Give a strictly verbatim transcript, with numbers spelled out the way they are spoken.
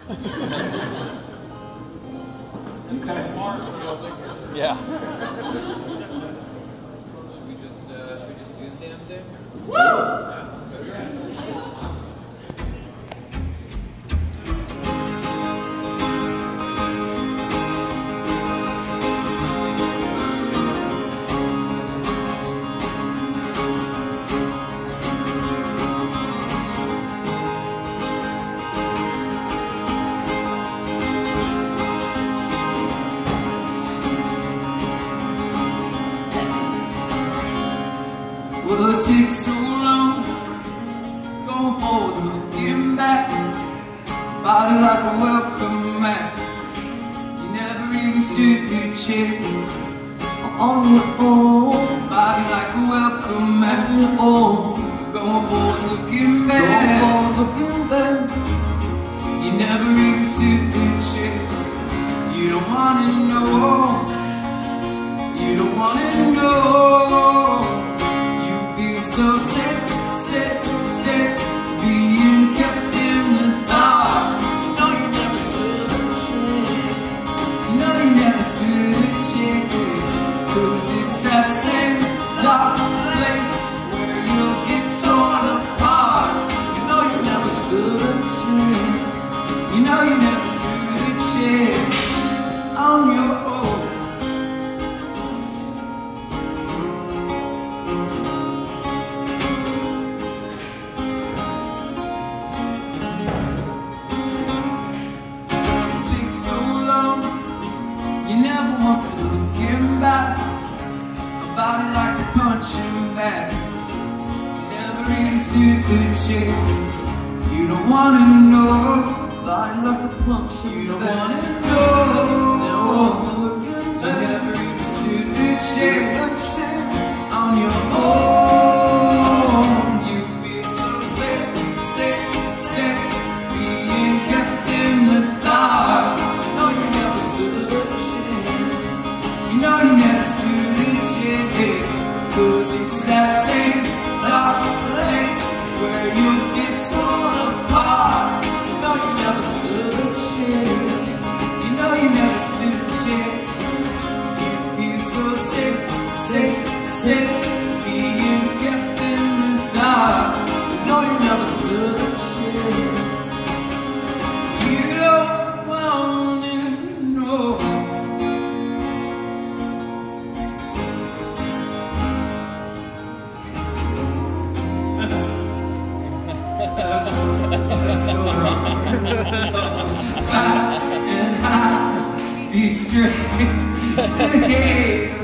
Yeah. Should we just, uh, should we just do the damn thing? Woo! Yeah. Well, it takes so long, going forward, looking back. Body like a welcome mat. You never even stood a chance on your own. Body like a welcome mat on your own. Going forward, looking back. Going forward, looking back. You never even stood a chance. You don't wanna know. You don't wanna know. So sick, sick, sick, being kept in the dark. You know you never stood a chance. You know you never stood a chance. Cause it's that same dark place where you'll get torn apart. You know you never stood a chance. You know you never stood a chance on your own. You never want to looking back. A body like a punching bag. You never even stood a chance. You don't wanna know. Body like a punching bag. You don't wanna know. Never want to looking back. You never even stood a chance on your own. You feel so sick, sick, sick, being kept in the dark. No, you never stood a chance. You know you never stood a chance. Cause it's that same dark place where you get torn apart. You know you never stood a chance. You know you never stood a chance. You feel so sick, sick, sick, being kept in the dark. You know you never stood a chance. You don't wanna know. High and high, be straight.